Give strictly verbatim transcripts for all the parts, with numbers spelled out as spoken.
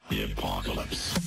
The apocalypse.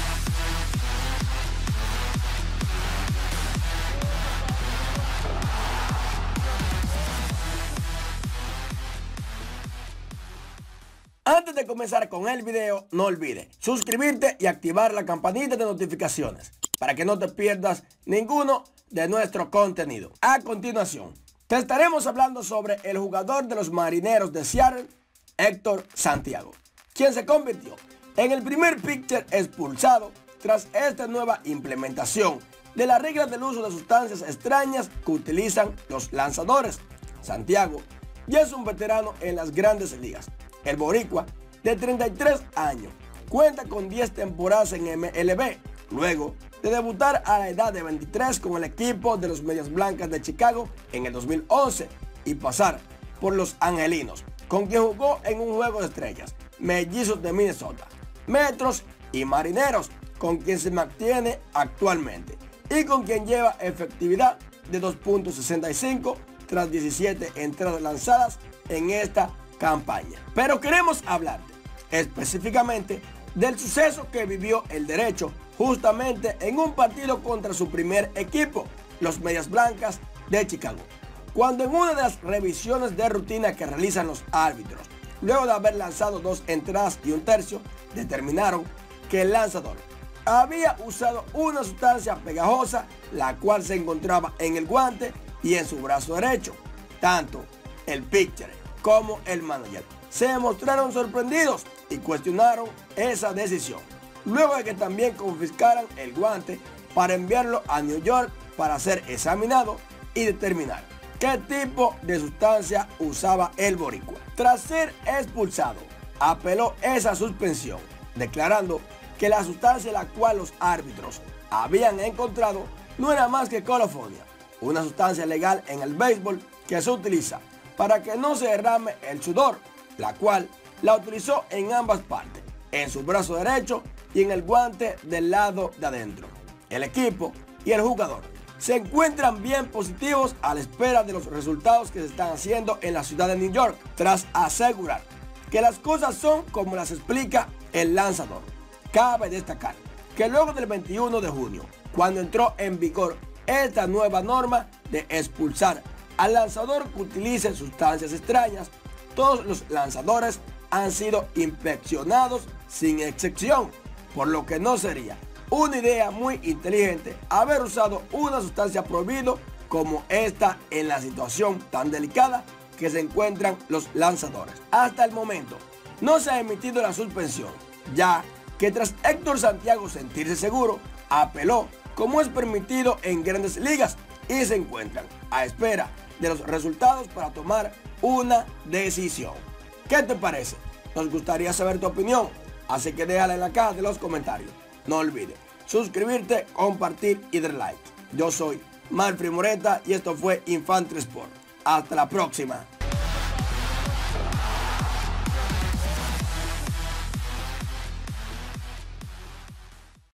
Antes de comenzar con el video, no olvides suscribirte y activar la campanita de notificaciones para que no te pierdas ninguno de nuestro contenido. A continuación, te estaremos hablando sobre el jugador de los Marineros de Seattle, Héctor Santiago, quien se convirtió en el primer pitcher expulsado tras esta nueva implementación de la regla del uso de sustancias extrañas que utilizan los lanzadores. Santiago ya es un veterano en las grandes ligas. El boricua, de treinta y tres años, cuenta con diez temporadas en M L B, luego de debutar a la edad de veintitrés con el equipo de los Medias Blancas de Chicago en el dos mil once y pasar por los Angelinos, con quien jugó en un juego de estrellas, Mellizos de Minnesota, Metros y Marineros, con quien se mantiene actualmente y con quien lleva efectividad de dos punto sesenta y cinco tras diecisiete entradas lanzadas en esta campaña. Pero queremos hablarte específicamente del suceso que vivió el derecho justamente en un partido contra su primer equipo, los Medias Blancas de Chicago, cuando en una de las revisiones de rutina que realizan los árbitros, luego de haber lanzado dos entradas y un tercio, determinaron que el lanzador había usado una sustancia pegajosa, la cual se encontraba en el guante y en su brazo derecho. Tanto el pitcher como el manager se mostraron sorprendidos y cuestionaron esa decisión, luego de que también confiscaran el guante para enviarlo a New York para ser examinado y determinar qué tipo de sustancia usaba el boricua. Tras ser expulsado, apeló esa suspensión, declarando que la sustancia la cual los árbitros habían encontrado no era más que colofonía, una sustancia legal en el béisbol que se utiliza para que no se derrame el sudor, la cual la utilizó en ambas partes, en su brazo derecho y en el guante del lado de adentro. El equipo y el jugador se encuentran bien positivos a la espera de los resultados que se están haciendo en la ciudad de New York, tras asegurar que las cosas son como las explica el lanzador. Cabe destacar que luego del veintiuno de junio, cuando entró en vigor esta nueva norma de expulsar al lanzador que utilice sustancias extrañas, todos los lanzadores han sido inspeccionados sin excepción, por lo que no sería una idea muy inteligente haber usado una sustancia prohibida como esta en la situación tan delicada que se encuentran los lanzadores. Hasta el momento no se ha emitido la suspensión, ya que tras Héctor Santiago sentirse seguro, apeló como es permitido en grandes ligas y se encuentran a espera de los resultados para tomar una decisión. ¿Qué te parece? Nos gustaría saber tu opinión, así que déjala en la caja de los comentarios. No olvides suscribirte, compartir y dar like. Yo soy Manfred Moreta y esto fue Infantry Sport. Hasta la próxima.